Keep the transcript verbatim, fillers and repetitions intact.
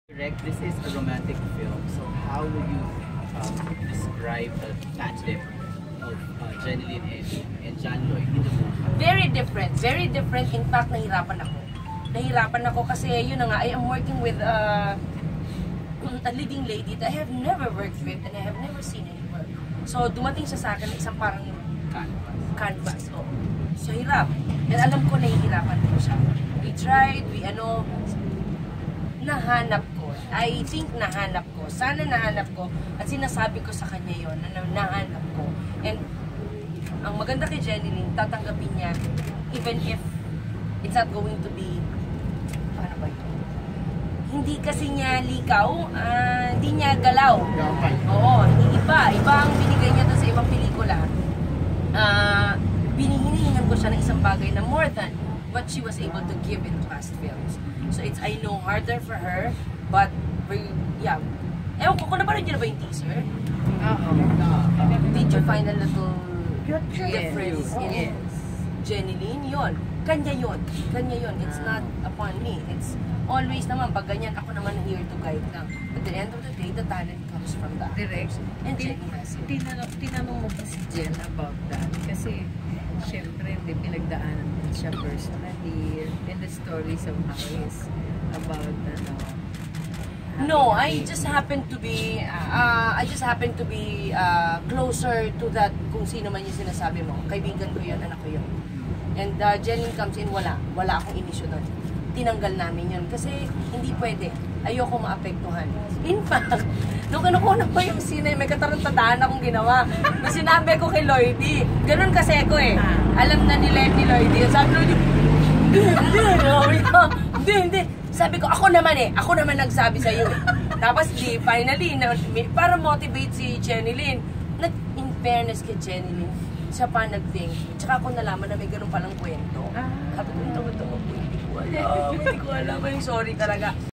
Direct, this is a romantic film, so how would you um, describe the tandem of uh, Jeneline and, and John Lloyd in the movie? Very different, very different. In fact, nahirapan ako. Nahirapan ako kasi yun na nga, I am working with uh, a leading lady that I have never worked with and I have never seen any work. So, dumating siya sa akin na isang parang Canvas. canvas. Oh. So, hirap. And alam ko nahihirapan ko siya. We tried, we ano, nahanap ko. I think nahanap ko. Sana nahanap ko. At sinasabi ko sa kanya yon na nahanap ko. And ang maganda kay Jeneline, tatanggapin niya even if it's not going to be, paano ba ito? Hindi kasi niya likaw, uh, hindi niya galaw. Oo, hindi iba. Iba ang binigay niya sa ibang pelikula. Uh, Hinihingan ko siya ng isang bagay na more than what she was able to give in the past films. So it's, I know, harder for her, but, yeah. Ewan ko, kung napanood niyo na ba yung teaser? Oo. Did you find a little difference Yes. in Yes. Jeneline? Yun. Kanya yun. Kanya yun. It's not upon me. It's always naman, pag ganyan, ako naman here to guide lang. At the end of the day, the talent comes from that. Direct. And Jenny has it. Tinanong, tinanong mo ba si Jen about that? Kasi, syempre, hindi pinagdaanan din siya personally in the stories of Harris about, ano, No, I just happen to be, uh, I just happen to be uh, closer to that kung sino man yung sinasabi mo. Kaibigan ko yun, anak ko yun. And uh, Jeneline comes in, wala. Wala akong inisyo nun. Tinanggal namin yun. Kasi hindi pwede. Ayoko maapektuhan. In fact, nung kinukuha pa yung scene, may katarantadaan akong ginawa. Nung sinabi ko kay Lloydie, ganun kasi ako eh. Alam na nila ni Lloydie. Sabi Lloydie, hindi, hindi, hindi, hindi. Sabi ko, ako naman eh. Ako naman nagsabi sa'yo eh. Tapos di, finally, na, para motivate si Jeneline. Nag, in fairness kay Jeneline, siya pa nag-think. Tsaka ako nalaman na may ganun palang kwento. Sabi ko, ito, ito, ito. Hindi ko alam. Hindi ko alam. Sorry talaga.